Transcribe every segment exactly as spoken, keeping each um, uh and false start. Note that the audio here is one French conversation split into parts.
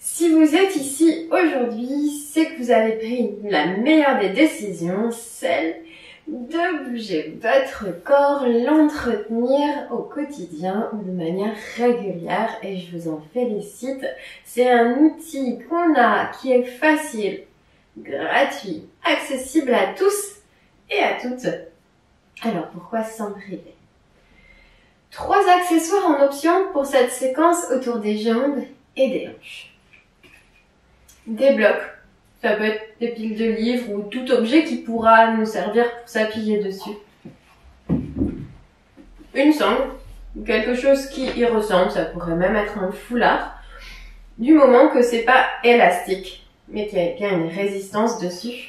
Si vous êtes ici aujourd'hui, c'est que vous avez pris la meilleure des décisions, celle de bouger votre corps, l'entretenir au quotidien de manière régulière et je vous en félicite. C'est un outil qu'on a qui est facile, gratuit, accessible à tous et à toutes. Alors pourquoi s'en priver? Trois accessoires en option pour cette séquence autour des jambes et des hanches. Des blocs, ça peut être des piles de livres ou tout objet qui pourra nous servir pour s'appuyer dessus. Une sangle, ou quelque chose qui y ressemble, ça pourrait même être un foulard, du moment que c'est pas élastique, mais qu'il y a bien une résistance dessus.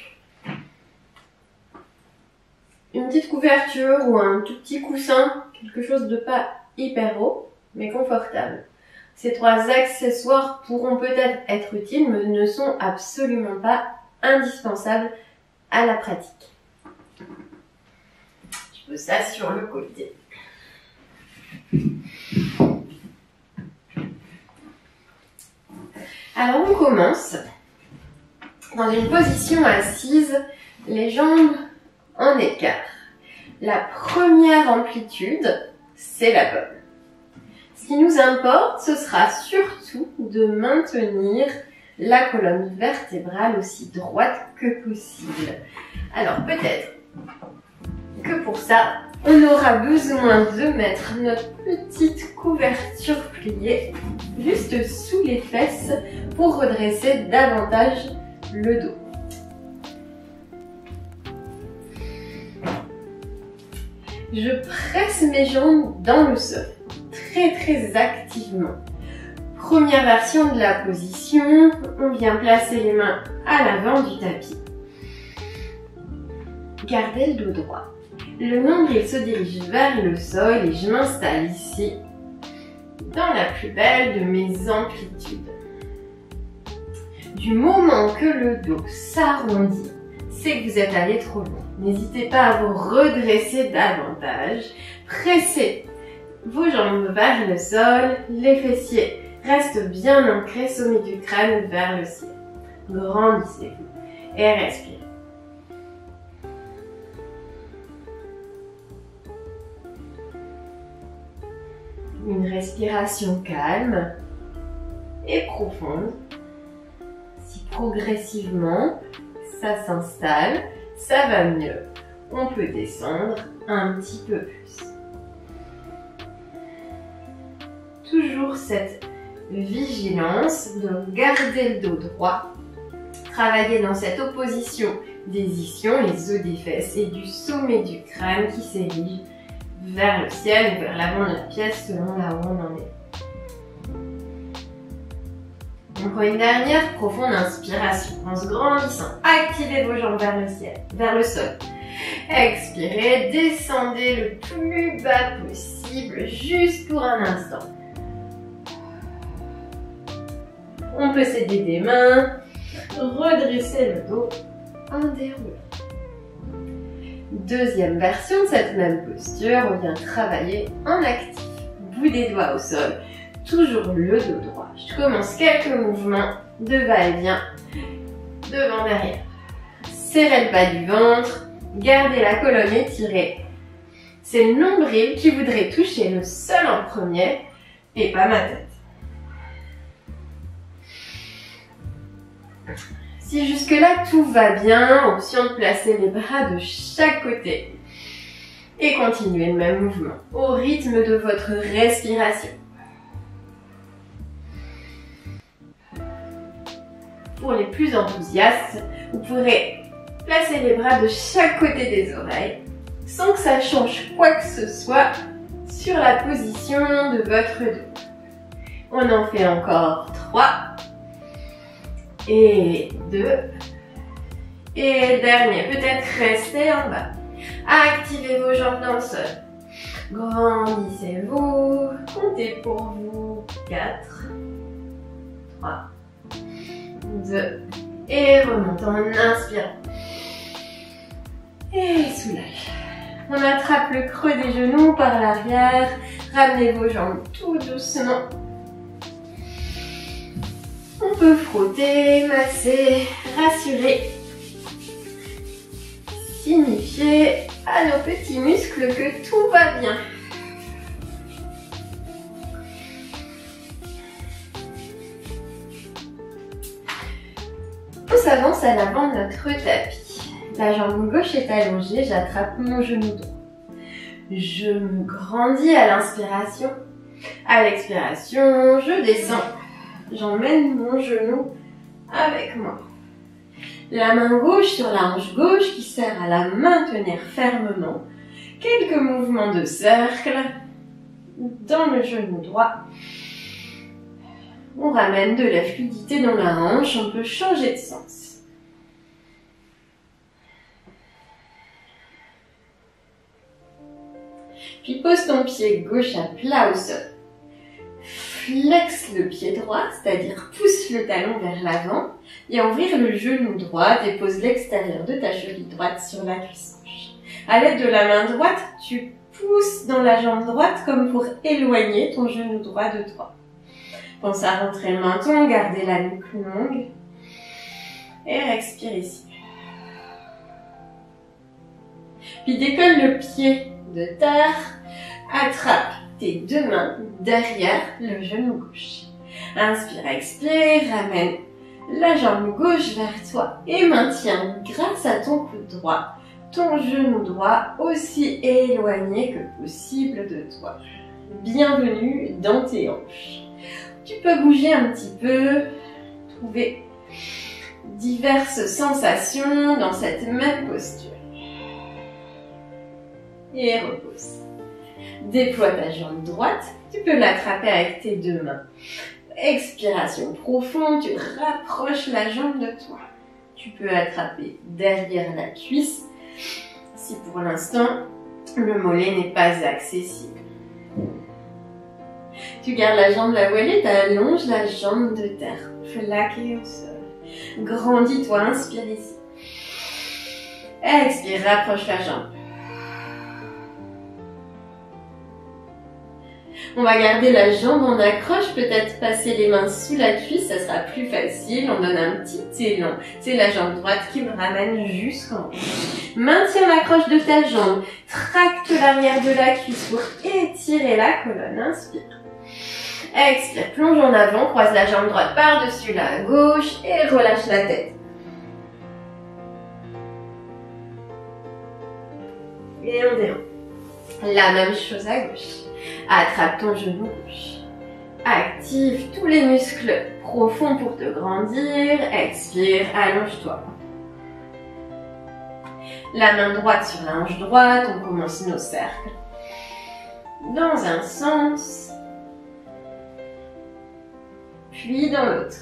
Une petite couverture ou un tout petit coussin, quelque chose de pas hyper haut, mais confortable. Ces trois accessoires pourront peut-être être utiles, mais ne sont absolument pas indispensables à la pratique. Je pose ça sur le côté. Alors on commence dans une position assise, les jambes en écart. La première amplitude, c'est la bonne. Ce qui nous importe, ce sera surtout de maintenir la colonne vertébrale aussi droite que possible. Alors peut-être que pour ça, on aura besoin de mettre notre petite couverture pliée juste sous les fesses pour redresser davantage le dos. Je presse mes jambes dans le sol, très très activement. Première version de la position, on vient placer les mains à l'avant du tapis. Gardez le dos droit. Le nombril se dirige vers le sol et je m'installe ici, dans la plus belle de mes amplitudes. Du moment que le dos s'arrondit, c'est que vous êtes allé trop loin. N'hésitez pas à vous redresser davantage. Pressez vos jambes vers le sol, les fessiers restent bien ancrés, sommet du crâne vers le ciel. Grandissez-vous et respirez. Une respiration calme et profonde. Si progressivement ça s'installe, ça va mieux. On peut descendre un petit peu plus. Toujours cette vigilance de garder le dos droit. Travailler dans cette opposition des ischions, les os des fesses et du sommet du crâne qui s'érige vers le ciel ou vers l'avant de la pièce selon là où on en est. On prend une dernière profonde inspiration en se grandissant. Activez vos jambes vers le ciel, vers le sol. Expirez, descendez le plus bas possible, juste pour un instant. On peut s'aider des mains, redresser le dos en déroulant. Deuxième version de cette même posture, on vient travailler en actif. Bout des doigts au sol, toujours le dos droit. Je commence quelques mouvements de va-et-vient, devant, derrière. Serrez le bas du ventre, gardez la colonne étirée. C'est le nombril qui voudrait toucher le sol en premier et pas ma tête. Si jusque-là tout va bien, option de placer les bras de chaque côté et continuez le même mouvement au rythme de votre respiration. Pour les plus enthousiastes, vous pourrez placer les bras de chaque côté des oreilles sans que ça change quoi que ce soit sur la position de votre dos. On en fait encore trois. Et deux. Et dernier, peut-être rester en bas. Activez vos jambes dans le sol. Grandissez-vous. Comptez pour vous. quatre, trois, deux. Et remontez en inspirant. Et soulage. On attrape le creux des genoux par l'arrière. Ramenez vos jambes tout doucement. On peut frotter, masser, rassurer, signifier à nos petits muscles que tout va bien. On s'avance à l'avant de notre tapis. La jambe gauche est allongée, j'attrape mon genou droit. Je me grandis à l'inspiration. À l'expiration, je descends. J'emmène mon genou avec moi. La main gauche sur la hanche gauche qui sert à la maintenir fermement. Quelques mouvements de cercle dans le genou droit. On ramène de la fluidité dans la hanche, on peut changer de sens. Puis pose ton pied gauche à plat au sol. Flexe le pied droit, c'est-à-dire pousse le talon vers l'avant. Viens ouvrir le genou droit, dépose l'extérieur de ta cheville droite sur la cuisse gauche. À l'aide de la main droite, tu pousses dans la jambe droite comme pour éloigner ton genou droit de toi. Pense à rentrer le menton, garder la nuque longue. Et respire ici. Puis décolle le pied de terre. Attrape tes deux mains derrière le genou gauche. Inspire, expire, ramène la jambe gauche vers toi et maintiens grâce à ton coude droit ton genou droit aussi éloigné que possible de toi. Bienvenue dans tes hanches. Tu peux bouger un petit peu, trouver diverses sensations dans cette même posture. Et repose. Déploie ta jambe droite, tu peux l'attraper avec tes deux mains. Expiration profonde, tu rapproches la jambe de toi. Tu peux attraper derrière la cuisse si pour l'instant le mollet n'est pas accessible. Tu gardes la jambe la voilée, tu allonges la jambe de terre, plaquée au sol. Grandis-toi, inspire ici. Expire, rapproche la jambe. On va garder la jambe en accroche, peut-être passer les mains sous la cuisse, ça sera plus facile. On donne un petit élan. C'est la jambe droite qui me ramène jusqu'en haut. Maintiens l'accroche de ta jambe. Tracte l'arrière de la cuisse pour étirer la colonne. Inspire. Expire, plonge en avant, croise la jambe droite par-dessus la gauche et relâche la tête. Et on déroule. La même chose à gauche. Attrape ton genou gauche. Active tous les muscles profonds pour te grandir. Expire, allonge-toi. La main droite sur la hanche droite, on commence nos cercles. Dans un sens, puis dans l'autre.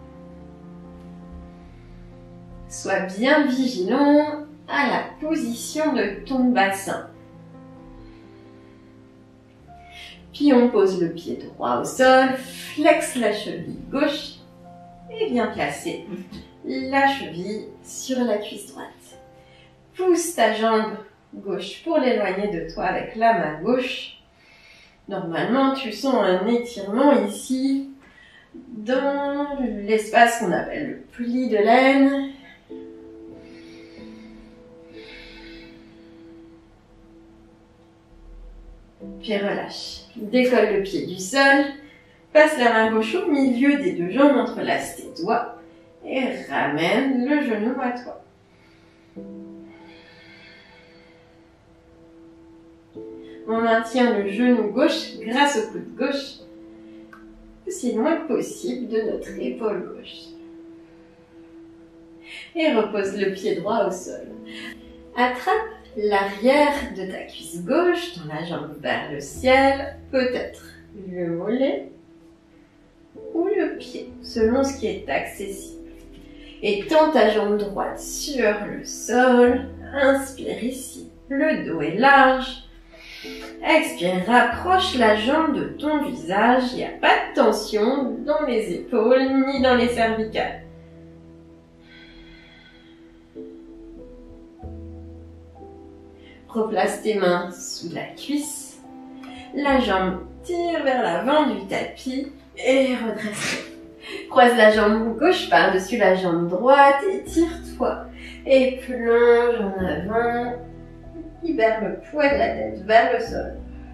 Sois bien vigilant à la position de ton bassin. Puis on pose le pied droit au sol, flexe la cheville gauche et viens placer la cheville sur la cuisse droite. Pousse ta jambe gauche pour l'éloigner de toi avec la main gauche. Normalement, tu sens un étirement ici dans l'espace qu'on appelle le pli de l'aine. Puis relâche. Décolle le pied du sol. Passe la main gauche au milieu des deux jambes, entrelace tes doigts et ramène le genou à toi. On maintient le genou gauche grâce au coude gauche aussi loin que possible de notre épaule gauche. Et repose le pied droit au sol. Attrape l'arrière de ta cuisse gauche dans la jambe vers le ciel, peut-être le mollet ou le pied, selon ce qui est accessible. Et tends ta jambe droite sur le sol. Inspire ici, le dos est large. Expire, rapproche la jambe de ton visage. Il n'y a pas de tension dans les épaules ni dans les cervicales. Replace tes mains sous la cuisse. La jambe tire vers l'avant du tapis et redresse. Croise la jambe gauche par-dessus la jambe droite, étire-toi. Et plonge en avant. Libère le poids de la tête vers le sol.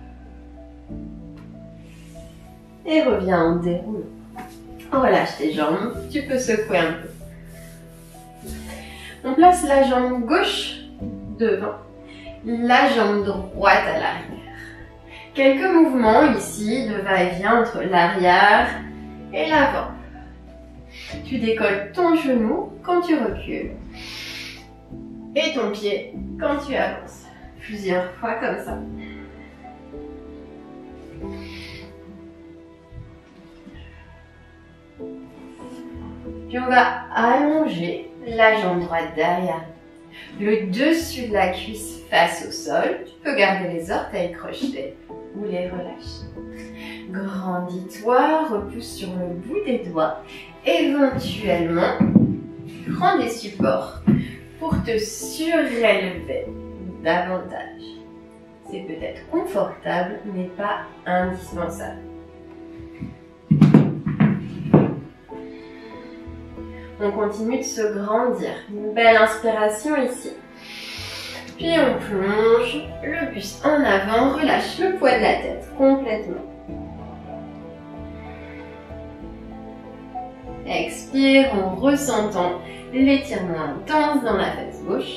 Et reviens en déroulant. Relâche tes jambes, tu peux secouer un peu. On place la jambe gauche devant, la jambe droite à l'arrière. Quelques mouvements ici de va-et-vient entre l'arrière et l'avant. Tu décolles ton genou quand tu recules et ton pied quand tu avances. Plusieurs fois comme ça. Puis on va allonger la jambe droite derrière. Le dessus de la cuisse face au sol. Tu peux garder les orteils crochetés ou les relâcher. Grandis-toi, repousse sur le bout des doigts. Éventuellement, prends des supports pour te surélever davantage. C'est peut-être confortable, mais pas indispensable. On continue de se grandir. Une belle inspiration ici. Puis on plonge le buste en avant, relâche le poids de la tête complètement. Expire en ressentant l'étirement intense dans la fesse gauche.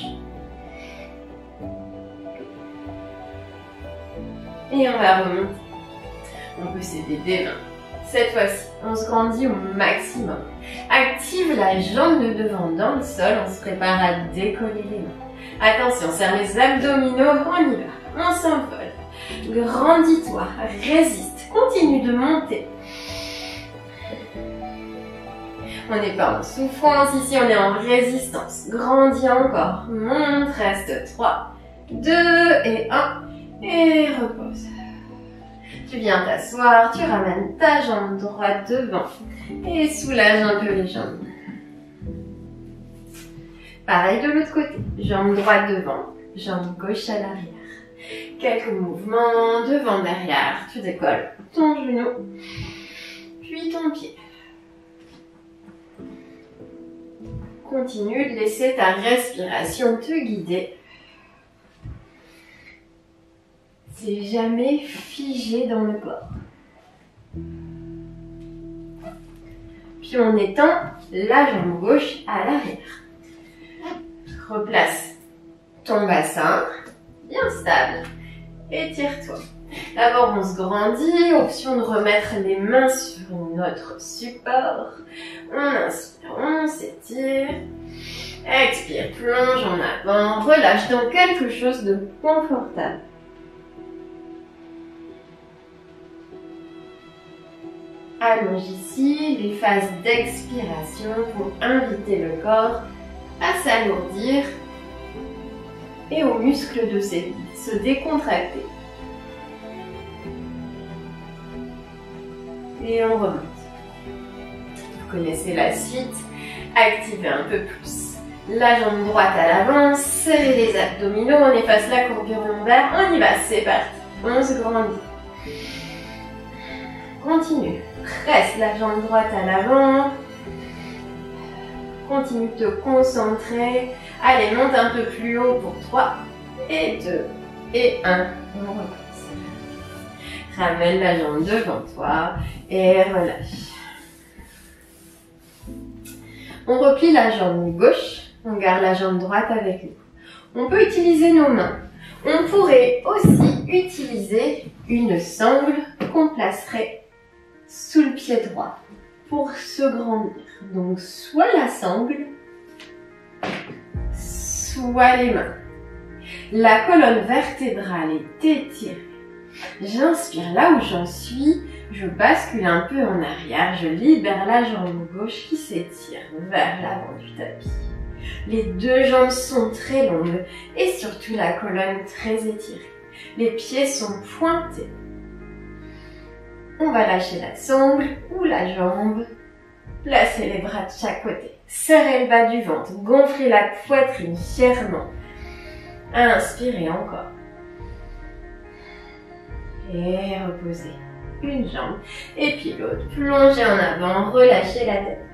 Et on va remonter. On peut s'aider des mains. Cette fois-ci, on se grandit au maximum. Active la jambe de devant dans le sol, on se prépare à décoller les mains. Attention, serre les abdominaux, on y va, on s'envole. Grandis-toi, résiste, continue de monter. On n'est pas en souffrance, ici on est en résistance. Grandis encore, monte, reste trois, deux et un, et repose. Tu viens t'asseoir, tu ramènes ta jambe droite devant et soulage un peu les jambes. Pareil de l'autre côté, jambe droite devant, jambe gauche à l'arrière. Quelques mouvements devant, derrière, tu décolles ton genou, puis ton pied. Continue de laisser ta respiration te guider. C'est jamais figé dans le corps. Puis on étend la jambe gauche à l'arrière. Replace ton bassin, bien stable. Étire-toi. D'abord on se grandit, option de remettre les mains sur notre support. On inspire, on s'étire. Expire, plonge en avant, relâche dans quelque chose de confortable. Allonge ici les phases d'expiration pour inviter le corps à s'alourdir et aux muscles de ses se décontracter. Et on remonte. Vous connaissez la suite. Activez un peu plus la jambe droite à l'avant, serrez les abdominaux, on efface la courbure lombaire, on y va, c'est parti. On se grandit. Continue. Presse la jambe droite à l'avant. Continue de te concentrer. Allez, monte un peu plus haut pour trois et deux et un. On recommence. Ramène la jambe devant toi et relâche. On replie la jambe gauche. On garde la jambe droite avec nous. On peut utiliser nos mains. On pourrait aussi utiliser une sangle qu'on placerait sous le pied droit pour se grandir. Donc soit la sangle, soit les mains. La colonne vertébrale est étirée. J'inspire là où j'en suis, je bascule un peu en arrière, je libère la jambe gauche qui s'étire vers l'avant du tapis. Les deux jambes sont très longues et surtout la colonne très étirée. Les pieds sont pointés. On va lâcher la sangle ou la jambe. Placez les bras de chaque côté. Serrez le bas du ventre. Gonflez la poitrine fièrement. Inspirez encore. Et reposez. une jambe et puis l'autre. Plongez en avant, relâchez la tête.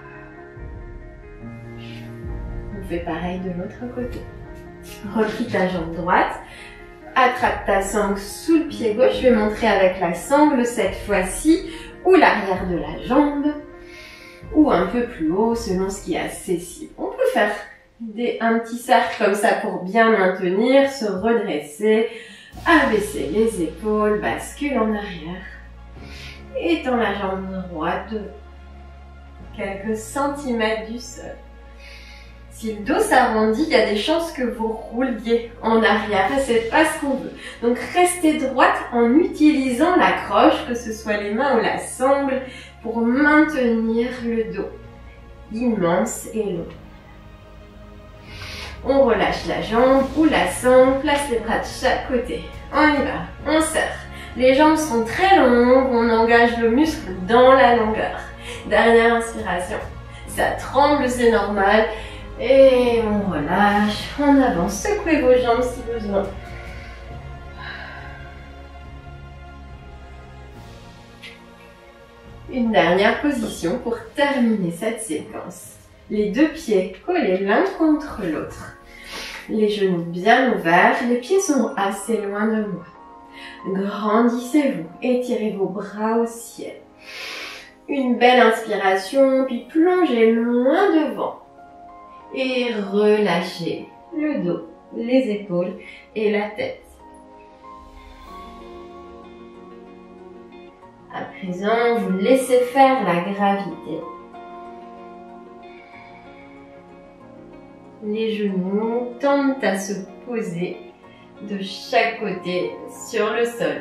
On fait pareil de l'autre côté. Replie ta jambe droite. Attrape ta sangle sous le pied gauche. Je vais montrer avec la sangle cette fois-ci, ou l'arrière de la jambe, ou un peu plus haut selon ce qui est accessible. On peut faire des, un petit cercle comme ça pour bien maintenir, se redresser, abaisser les épaules, bascule en arrière. Étends la jambe droite de quelques centimètres du sol. Si le dos s'arrondit, il y a des chances que vous rouliez en arrière et c'est pas ce qu'on veut. Donc restez droite en utilisant la croche, que ce soit les mains ou la sangle, pour maintenir le dos immense et long. On relâche la jambe ou la sangle, place les bras de chaque côté. On y va, on serre. Les jambes sont très longues, on engage le muscle dans la longueur. Dernière inspiration. Ça tremble, c'est normal. Et on relâche, en avant, secouez vos jambes si besoin. Une dernière position pour terminer cette séquence. Les deux pieds collés l'un contre l'autre. Les genoux bien ouverts, les pieds sont assez loin de moi. Grandissez-vous, étirez vos bras au ciel. Une belle inspiration, puis plongez loin devant. Et relâchez le dos, les épaules et la tête. À présent, vous laissez faire la gravité. Les genoux tendent à se poser de chaque côté sur le sol.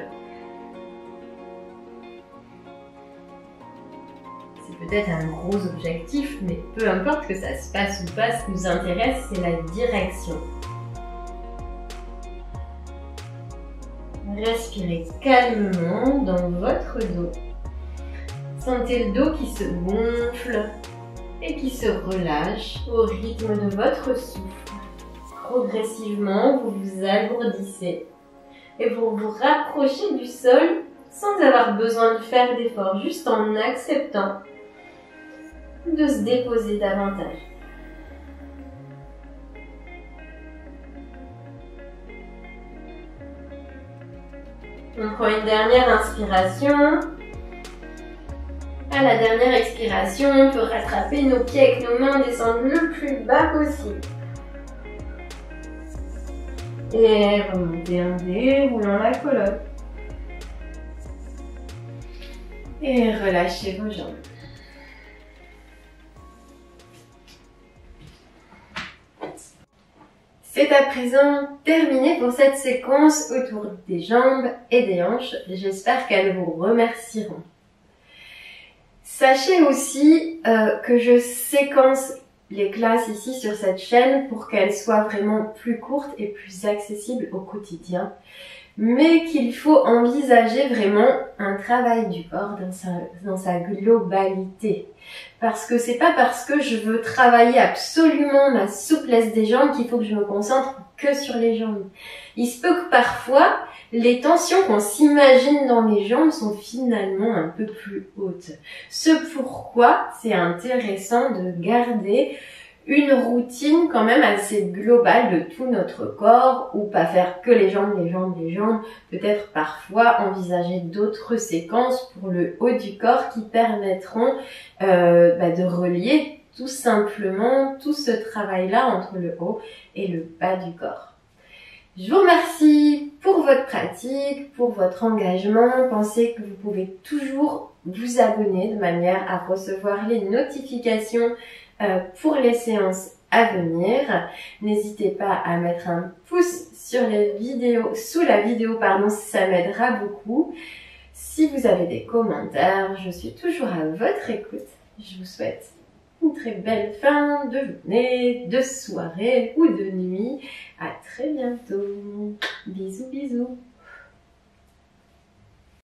C'est peut-être un gros objectif, mais peu importe que ça se passe ou pas, ce qui nous intéresse, c'est la direction. Respirez calmement dans votre dos. Sentez le dos qui se gonfle et qui se relâche au rythme de votre souffle. Progressivement, vous vous alourdissez et vous vous rapprochez du sol sans avoir besoin de faire d'efforts, juste en acceptant de se déposer davantage. On prend une dernière inspiration. À la dernière expiration, on peut rattraper nos pieds avec nos mains, descendre le plus bas possible. Et remonter en déroulant la colonne. Et relâchez vos jambes. C'est à présent terminé pour cette séquence autour des jambes et des hanches. J'espère qu'elles vous remercieront. Sachez aussi euh, que je séquence les classes ici sur cette chaîne pour qu'elles soient vraiment plus courtes et plus accessibles au quotidien, mais qu'il faut envisager vraiment un travail du corps dans sa, dans sa globalité. Parce que c'est pas parce que je veux travailler absolument ma souplesse des jambes qu'il faut que je me concentre que sur les jambes. Il se peut que parfois, les tensions qu'on s'imagine dans les jambes sont finalement un peu plus hautes. Ce pourquoi c'est intéressant de garder une routine quand même assez globale de tout notre corps, ou pas faire que les jambes, les jambes, les jambes, peut-être parfois envisager d'autres séquences pour le haut du corps qui permettront euh, bah, de relier tout simplement tout ce travail-là entre le haut et le bas du corps. Je vous remercie pour votre pratique, pour votre engagement. Pensez que vous pouvez toujours vous abonner de manière à recevoir les notifications euh, pour les séances à venir. N'hésitez pas à mettre un pouce sur les vidéos, sous la vidéo, pardon, ça m'aidera beaucoup. Si vous avez des commentaires, je suis toujours à votre écoute. Je vous souhaite une très belle fin de journée, de soirée ou de nuit. À très bientôt. Bisous, bisous.